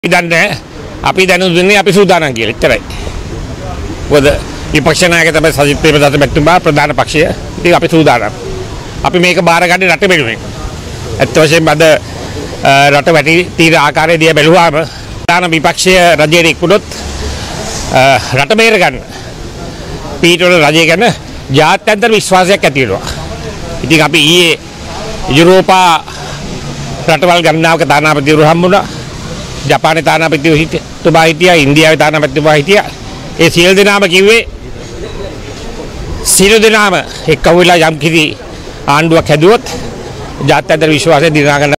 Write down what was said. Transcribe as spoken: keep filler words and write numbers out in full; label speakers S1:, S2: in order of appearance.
S1: දන්නේ අපි දැනුම් දුන්නේ අපි සූදානම් කියලා. එච්චරයි. මොකද විපක්ෂ නායක තමයි සජිත් ප්‍රේමදාස මැතිතුමා ප්‍රධාන පක්ෂය. ඉතින් අපි සූදානම්. අපි මේක බාරගන්නේ රට වෙනුවෙන්. ඇත්ත වශයෙන්ම අද රට වැටි තීර ආකාරය දිහා බැලුවාම ප්‍රධාන විපක්ෂය රජයට එක්වුණොත් රට බේර ගන්න. පීඨවල රජය ගැන ජාත්‍යන්තර විශ්වාසයක් ඇති වෙනවා. ඉතින් අපි ඊයේ යුරෝපා රටවල් ගණනාවක තානාපතිවරු හම්බුණා. ජපානයේ තානාපතිව හිටියා, හිටියා, ඉන්දියාවේ තානාපතිතුමා හිටියා. ඒ සියලු දෙනාම කිව්වේ සියලු දෙනාම එක්ක වෙලා යම් කිසි ආණ්ඩුවක් හැදුවොත් ජාත්‍යන්තර විශ්වාසය දිනා ගන්න